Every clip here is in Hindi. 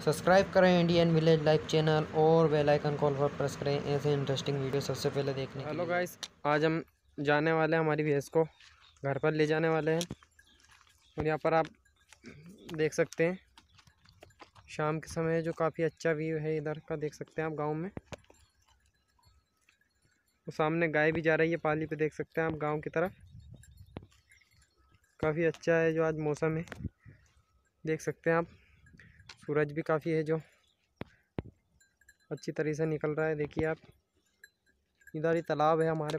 सब्सक्राइब करें इंडियन विलेज लाइफ चैनल और बेल आइकन कॉल पर प्रेस करें ऐसे इंटरेस्टिंग वीडियो सबसे पहले देखने के लिए। हेलो गाइस, आज हम जाने वाले हैं, हमारी भैंस को घर पर ले जाने वाले हैं। और यहाँ पर आप देख सकते हैं शाम के समय जो काफ़ी अच्छा व्यू है इधर का, देख सकते हैं आप गांव में। तो सामने गाय भी जा रही है पाली पे, देख सकते हैं आप गांव की तरफ। काफ़ी अच्छा है जो आज मौसम है, देख सकते हैं आप। सूरज भी काफ़ी है जो अच्छी तरीके से निकल रहा है। देखिए आप, इधर ही तालाब है हमारे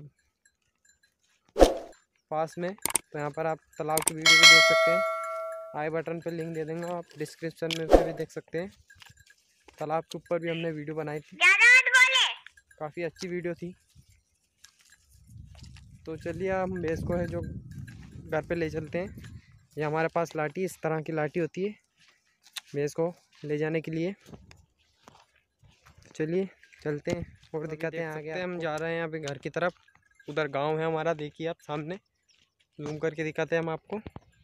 पास में, तो यहाँ पर आप तालाब की वीडियो भी देख सकते हैं। आई बटन पर लिंक दे देंगे, आप डिस्क्रिप्शन में से भी देख सकते हैं। तालाब के ऊपर भी हमने वीडियो बनाई थी, काफ़ी अच्छी वीडियो थी। तो चलिए हम भैंस को है जो घर पे ले चलते हैं। ये हमारे पास लाठी, इस तरह की लाठी होती है भैंस को ले जाने के लिए। चलिए चलते हैं और दिखाते हैं आगे। हम जा रहे हैं अभी घर की तरफ, उधर गांव है हमारा, देखिए आप सामने। जूम करके दिखाते हैं हम आपको।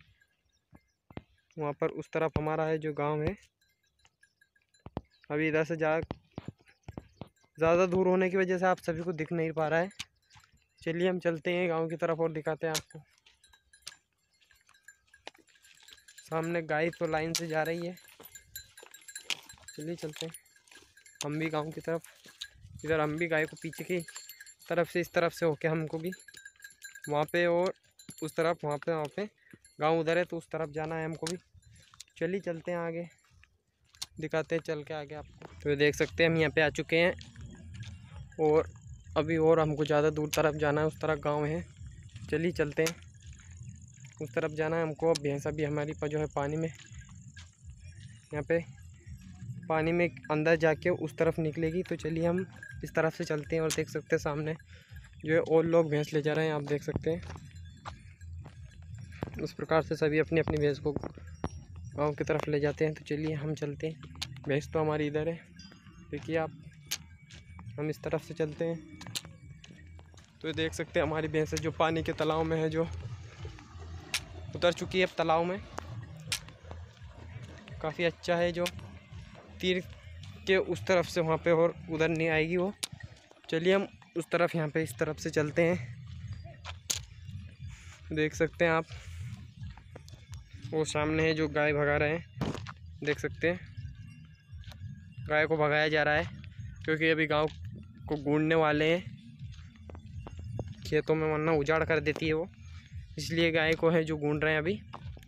वहाँ पर उस तरफ हमारा है जो गांव है। अभी इधर से ज़्यादा दूर होने की वजह से आप सभी को दिख नहीं पा रहा है। चलिए हम चलते हैं गांव की तरफ और दिखाते हैं आपको। सामने गाय तो लाइन से जा रही है, चलिए चलते हैं हम भी गांव की तरफ। इधर हम भी गाय को पीछे की तरफ से, इस तरफ से होके हमको भी वहाँ पे और उस तरफ, वहाँ पे गांव उधर है, तो उस तरफ जाना है हमको भी। चलिए चलते हैं आगे, दिखाते हैं चल के आगे आपको। तो देख सकते हैं हम यहाँ पे आ चुके हैं और अभी और हमको ज़्यादा दूर तरफ जाना है, उस तरफ गांव है। चलिए चलते हैं, उस तरफ जाना है हमको। अब भैंस अभी हमारी जो है पानी में, यहाँ पे पानी में अंदर जाके उस तरफ निकलेगी। तो चलिए हम इस तरफ से चलते हैं और देख सकते हैं सामने जो है और लोग भैंस ले जा रहे हैं, आप देख सकते हैं। उस प्रकार से सभी अपनी अपनी भैंस को गांव की तरफ ले जाते हैं। तो चलिए हम चलते हैं, भैंस तो हमारी इधर है, देखिए आप। हम इस तरफ से चलते हैं तो देख सकते हैं हमारी भैंस जो पानी के तालाब में है, जो उतर चुकी है अब तालाब में। काफ़ी अच्छा है जो तीर के उस तरफ से वहाँ पे और उधर नहीं आएगी वो। चलिए हम उस तरफ, यहाँ पे इस तरफ से चलते हैं। देख सकते हैं आप, वो सामने है जो गाय भगा रहे हैं, देख सकते हैं। गाय को भगाया जा रहा है क्योंकि अभी गांव को गूंजने वाले हैं, खेतों में वरना उजाड़ कर देती है वो, इसलिए गाय को है जो गूंज रहे हैं अभी।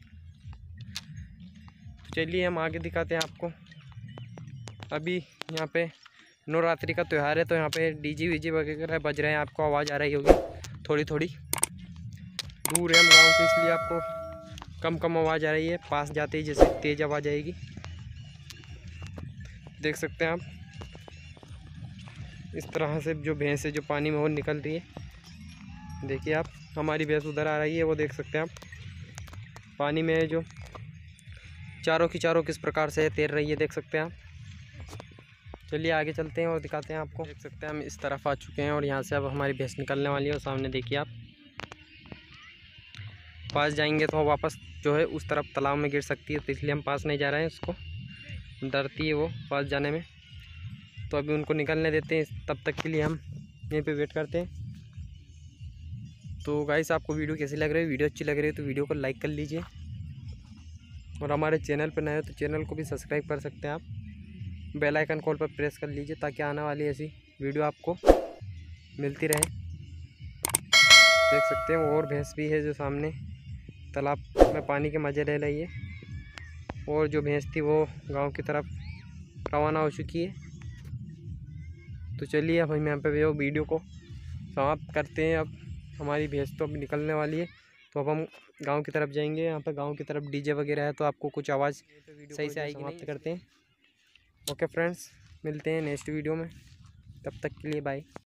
तो चलिए हम आगे दिखाते हैं आपको। अभी यहाँ पे नवरात्रि का त्यौहार है, तो यहाँ पे डीजे वीजे वगैरह बज रहे हैं, आपको आवाज़ आ रही होगी थोड़ी थोड़ी। दूर है हम गाँव से, इसलिए आपको कम कम आवाज़ आ रही है। पास जाते ही जैसे तेज़ आवाज़ आएगी, देख सकते हैं आप। इस तरह से जो भैंस है जो पानी में और निकल रही है, देखिए आप। हमारी भैंस उधर आ रही है, वो देख सकते हैं आप। पानी में जो चारों की चारों किस प्रकार से तैर रही है, देख सकते हैं आप। चलिए आगे चलते हैं और दिखाते हैं आपको। देख सकते हैं हम इस तरफ आ चुके हैं और यहाँ से अब हमारी भैंस निकलने वाली है। और सामने देखिए आप, पास जाएंगे तो वापस जो है उस तरफ तालाब में गिर सकती है, तो इसलिए हम पास नहीं जा रहे हैं। उसको डरती है वो पास जाने में, तो अभी उनको निकलने देते हैं। तब तक के लिए हम यहीं पे वेट करते हैं। तो गाइस, आपको वीडियो कैसी लग रही है? वीडियो अच्छी लग रही है तो वीडियो को लाइक कर लीजिए, और हमारे चैनल पर नए हो तो चैनल को भी सब्सक्राइब कर सकते हैं आप। बेल आइकन कॉल पर प्रेस कर लीजिए ताकि आने वाली ऐसी वीडियो आपको मिलती रहे। देख सकते हैं और भैंस भी है जो सामने तालाब में पानी के मज़े ले रही है, और जो भैंस थी वो गांव की तरफ रवाना हो चुकी है। तो चलिए अब हम यहाँ पे वो वीडियो को समाप्त करते हैं। अब हमारी भैंस तो अब निकलने वाली है, तो अब हम गांव की तरफ जाएंगे। यहाँ पे गांव की तरफ डीजे वगैरह है, तो आपको कुछ आवाज़ सही से आएगी। समाप्त करते हैं। ओके फ्रेंड्स, मिलते हैं नेक्स्ट वीडियो में, तब तक के लिए बाय।